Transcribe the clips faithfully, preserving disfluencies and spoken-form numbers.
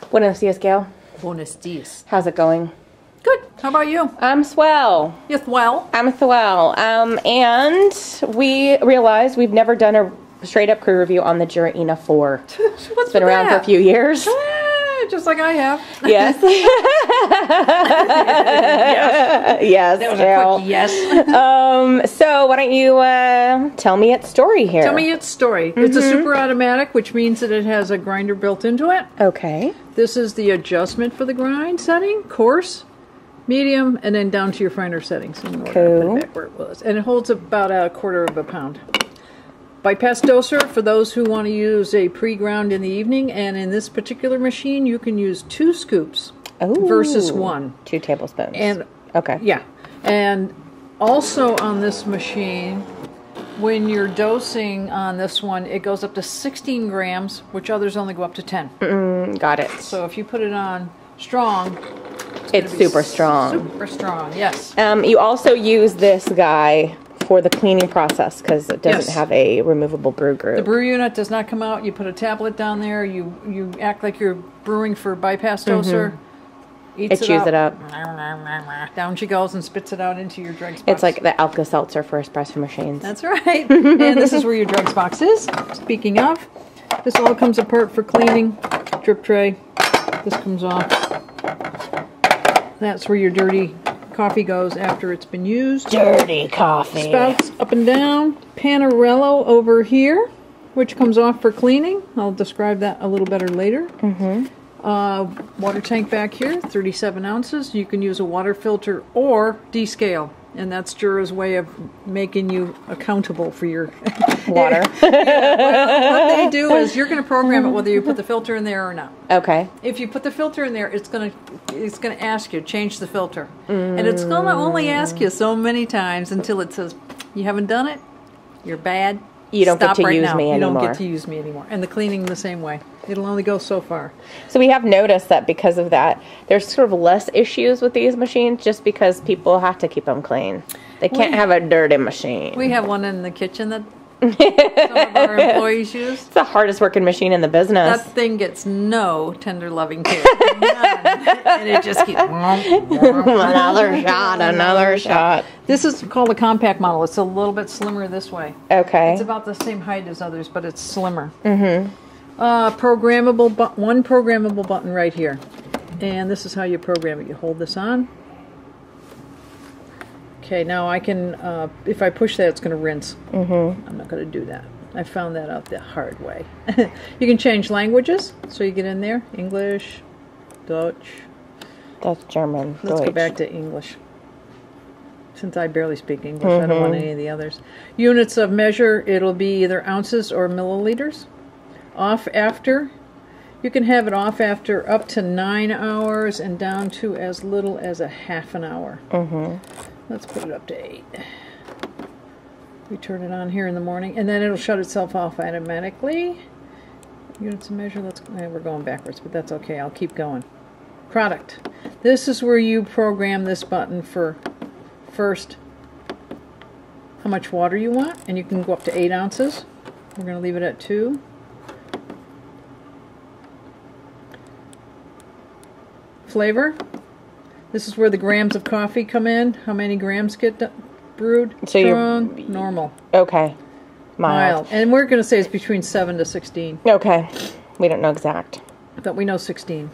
Buenos dias, Gail. Buenos dias. How's it going? Good. How about you? I'm swell. You're swell. I'm swell. Um, and we realized we've never done a straight up crew review on the Jura E N A four. What's It's been around that? for a few years. Ah, just like I have. Yes. Yes. Yes. That was Gail. a quick yes. Um, so why don't you uh, tell me its story here? Tell me its story. Mm-hmm. It's a super automatic, which means that it has a grinder built into it. Okay. This is the adjustment for the grind setting, coarse, medium, and then down to your finer settings. In order Cool. to put it back where it was. And it holds about a quarter of a pound. Bypass doser for those who want to use a pre-ground in the evening, and in this particular machine you can use two scoops Ooh. versus one. Two tablespoons. And okay. yeah, and also on this machine, when you're dosing on this one, it goes up to sixteen grams, which others only go up to ten. Mm, got it. So if you put it on strong, it's, it's super strong. Super strong, yes. Um, you also use this guy for the cleaning process because it doesn't Yes. have a removable brew group. The brew unit does not come out. You put a tablet down there. You you act like you're brewing for bypass doser. Mm-hmm. Eats It chews up. it up. Down she goes and spits it out into your dregs box. It's like the Alka-Seltzer for espresso machines. That's right. And this is where your dregs box is. Speaking of, this all comes apart for cleaning. Drip tray. This comes off. That's where your dirty coffee goes after it's been used. Dirty coffee. Spouts up and down. Panarello over here, which comes off for cleaning. I'll describe that a little better later. Mm-hmm. Uh, water tank back here, thirty-seven ounces. You can use a water filter or descale. And that's Jura's way of making you accountable for your water. Yeah, well, what they do is you're going to program it whether you put the filter in there or not. Okay. If you put the filter in there, it's going to it's going to ask you change the filter, mm. and it's going to only ask you so many times until it says you haven't done it. You're bad. You don't Stop get to right use now. me you anymore. You don't get to use me anymore. And the cleaning the same way. It'll only go so far. So we have noticed that because of that, there's sort of less issues with these machines just because people have to keep them clean. They can't we, have a dirty machine. We have one in the kitchen that some of our employees use. It's the hardest working machine in the business. That thing gets no tender loving care. None. And it just keeps... another shot, another shot. This is called a compact model. It's a little bit slimmer this way. Okay. It's about the same height as others, but it's slimmer. Mm-hmm. Uh, programmable, bu one programmable button right here. And this is how you program it. You hold this on. Okay, now I can, uh, if I push that, it's going to rinse. Mm-hmm. I'm not going to do that. I found that out the hard way. You can change languages. So you get in there, English, Dutch. That's German. Let's Deutsch. go back to English. Since I barely speak English, mm-hmm. I don't want any of the others. Units of measure, it'll be either ounces or milliliters. Off after, you can have it off after up to nine hours and down to as little as a half an hour. Mm-hmm. Let's put it up to eight. We turn it on here in the morning, and then it'll shut itself off automatically. Units of measure, let's, eh, we're going backwards, but that's okay, I'll keep going. Product. This is where you program this button for first how much water you want, and you can go up to eight ounces. We're going to leave it at two. Flavor. This is where the grams of coffee come in. How many grams get brewed? So Strong, you're, normal. Okay. Mild. Mild. And we're going to say it's between seven to sixteen. Okay. We don't know exact. But we know sixteen.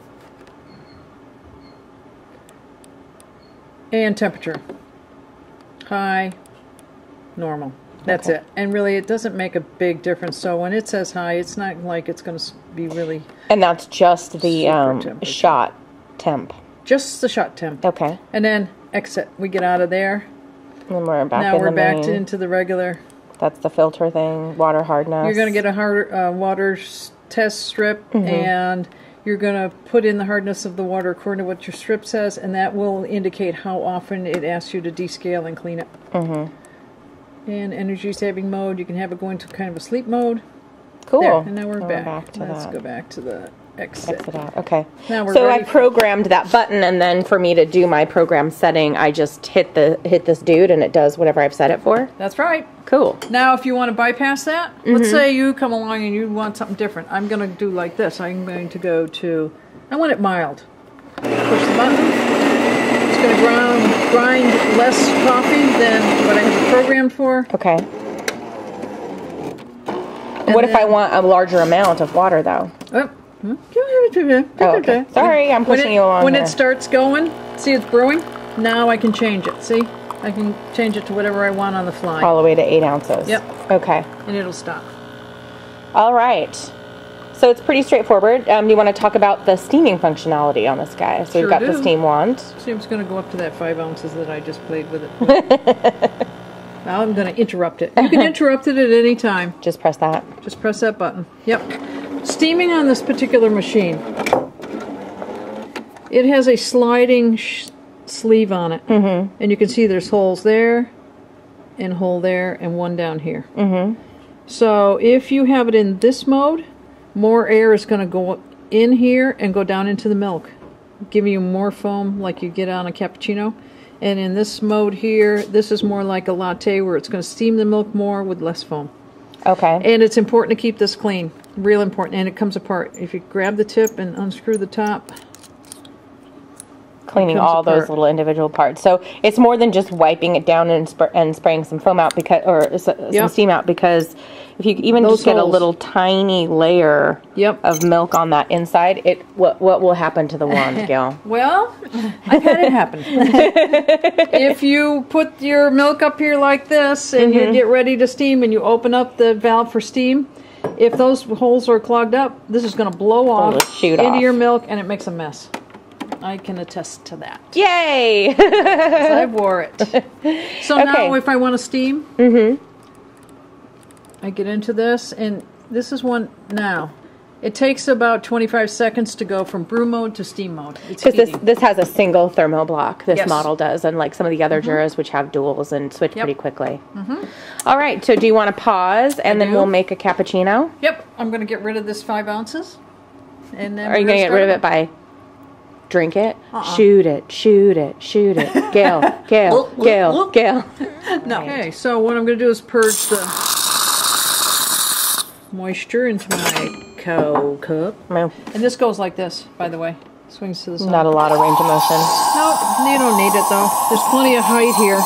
And temperature. High, normal. That's okay. It. And really, it doesn't make a big difference. So when it says high, it's not like it's going to be really... And that's just the um, shot temp. Just the shot temp. Okay. And then exit. We get out of there. And we're back now in we're the back main. to, into the regular. That's the filter thing, water hardness. You're going to get a hard, uh, water test strip, mm-hmm. and you're going to put in the hardness of the water according to what your strip says, and that will indicate how often it asks you to descale and clean it. Mm-hmm. And energy saving mode, you can have it go into kind of a sleep mode. Cool. There, and now we're now back. We're back to Let's that. go back to the exit. Exit out. Okay. Now we're so ready I programmed that button, and then for me to do my program setting, I just hit the hit this dude, and it does whatever I've set it for. That's right. Cool. Now, if you want to bypass that, mm-hmm. let's say you come along and you want something different. I'm going to do like this. I'm going to go to I want it mild. Push the button. It's going to grind, grind less coffee than what I have it programmed for. Okay. And what if I then- want a larger amount of water, though? Oh. Oh, okay. Sorry, I'm When pushing it, you along When here. it starts going, see it's brewing? Now I can change it. See? I can change it to whatever I want on the fly. All the way to eight ounces. Yep. Okay. And it'll stop. All right. So it's pretty straightforward. Um, do you want to talk about the steaming functionality on this guy? So Sure we've got do. the steam wand. See, I'm just going to go up to that five ounces that I just played with it. Now I'm going to interrupt it. You can interrupt it at any time. Just press that. Just press that button. Yep. Steaming on this particular machine. It has a sliding sh sleeve on it. Mm-hmm. And you can see there's holes there, and a hole there, and one down here. Mm-hmm. So if you have it in this mode, more air is going to go in here and go down into the milk, giving you more foam like you get on a cappuccino. And in this mode here, this is more like a latte where it's going to steam the milk more with less foam. Okay. And it's important to keep this clean. Real important. And it comes apart. If you grab the tip and unscrew the top, Cleaning comes all apart. those little individual parts. So it's more than just wiping it down and, sp and spraying some foam out because, or s some Yep. steam out, because if you even Those just get a holes. little tiny layer Yep. of milk on that inside, it what what will happen to the wand, Gail? well, I've had it happen. If you put your milk up here like this and Mm-hmm. you get ready to steam and you open up the valve for steam, if those holes are clogged up, this is going to blow off just shoot into off. your milk and it makes a mess. I can attest to that. Yay! 'Cause I wore it. So Okay. now if I want to steam, Mm-hmm. I get into this, and this is one now. It takes about twenty-five seconds to go from brew mode to steam mode. It's Because this heating. this has a single thermo block. This Yes. model does, and like some of the other Juras, which have duals and switch Yep. pretty quickly. All right. So do you want to pause and then do. we'll make a cappuccino? Yep, I'm going to get rid of this five ounces. And then Are you we're going to get start rid of it by drink it, Uh-uh. shoot it, shoot it, shoot it, Gail, Gail, Gail, Gail. No. Okay, so what I'm going to do is purge the moisture into my cow cup. No, And this goes like this, by the way. Swings to the side. not a lot of range of motion. No, you don't need it though. There's plenty of height here.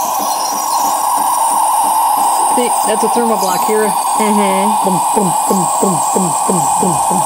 See, that's a thermal block here. Mm-hmm. Boom, boom, boom, boom, boom, boom, boom, boom.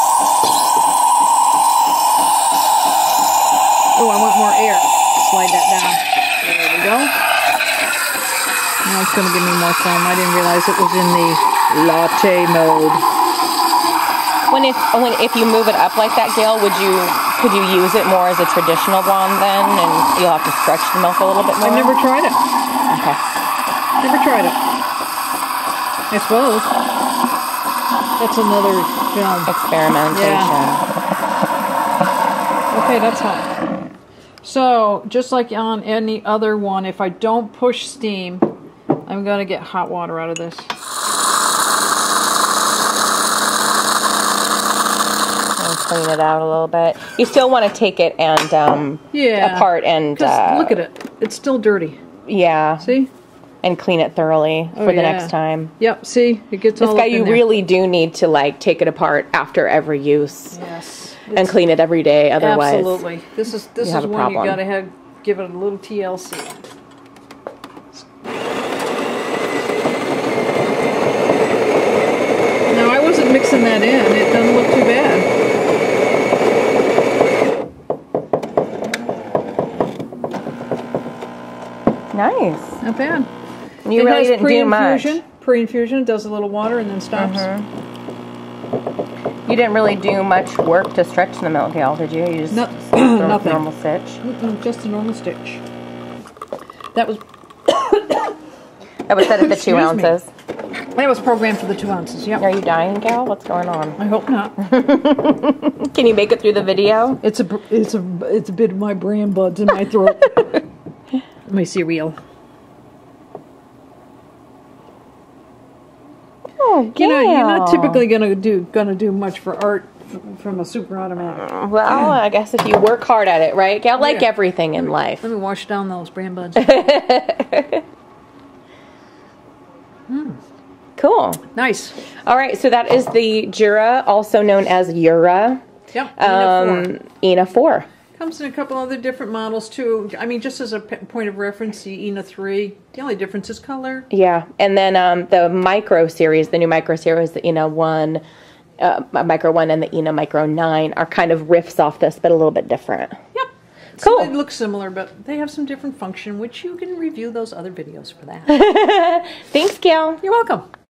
Oh, I want more air. Slide that down. There we go. Now it's going to give me more foam. I didn't realize it was in the latte mode. When if when if you move it up like that, Gail, would you could you use it more as a traditional blonde then, and you'll have to stretch the milk a little bit more? I've never tried it. Okay. Never tried it. I suppose. That's another film. Experimentation. Okay, that's hot. So, just like on any other one, if I don't push steam, I'm going to get hot water out of this. And clean it out a little bit. You still want to take it and um, Yeah. apart and 'Cause uh, look at it. It's still dirty. yeah, See? and clean it thoroughly Oh, for the yeah. next time. Yep, see? It gets This all guy, up in you there. really do need to like take it apart after every use Yes. and clean it every day. Otherwise, Absolutely. This is this you is have a one you problem. got to have give it a little T L C. No, I wasn't mixing that in. It doesn't look too bad. nice. Not bad. You it really has didn't do much. pre-infusion. Pre-infusion does a little water and then stops. You didn't really do much work to stretch the milk, Gail, did you? You just No- throw a nothing. normal stitch. Mm-mm, just a normal stitch. That was That was set at the two Excuse me. ounces. that was programmed for the two ounces. Yep. Are you dying, Gail? What's going on? I hope not. Can you make it through the video? It's a br- it's a it's a bit of my brain buds in my throat. My cereal. Oh, You know, you're not Gail. typically gonna do gonna do much for art f- from a super automatic. Well, I guess if you work hard at it, right, Gail? Like Yeah. everything in life. Let me wash down those brain buds. Cool. Nice. All right, so that is the Jura, also known as Jura Yep. E N A Um, four. E N A four. Comes in a couple other different models too. I mean, just as a p- point of reference, the E N A three. The only difference is color. Yeah, and then um, the Micro series, the new Micro series, the E N A one, uh, Micro one, and the E N A Micro nine are kind of riffs off this, but a little bit different. Yep. Cool. So they look similar, but they have some different function, which you can review those other videos for that. Thanks, Gail. You're welcome.